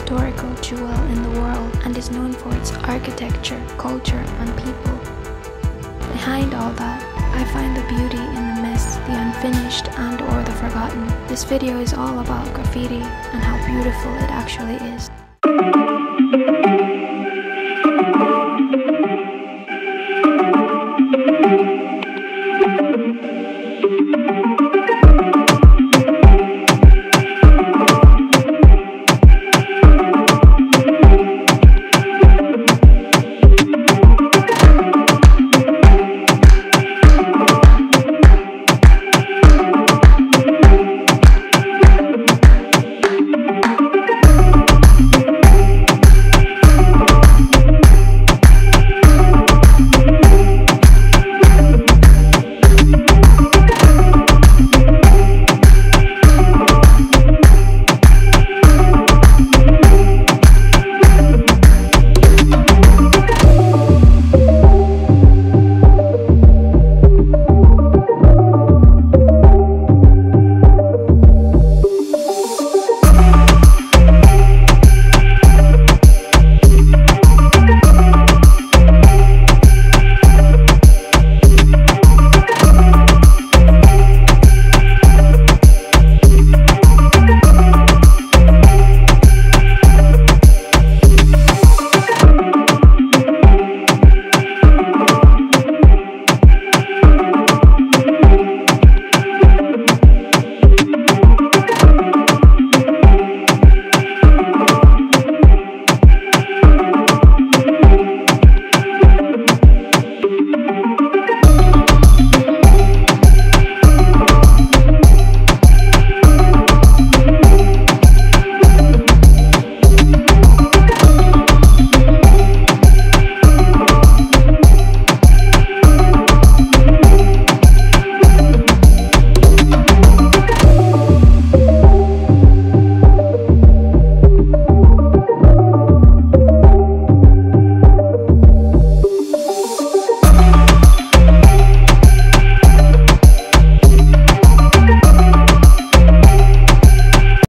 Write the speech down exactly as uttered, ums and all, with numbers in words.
historical jewel in the world and is known for its architecture, culture, and people. Behind all that, I find the beauty in the mist, the unfinished and or the forgotten. This video is all about graffiti and how beautiful it actually is.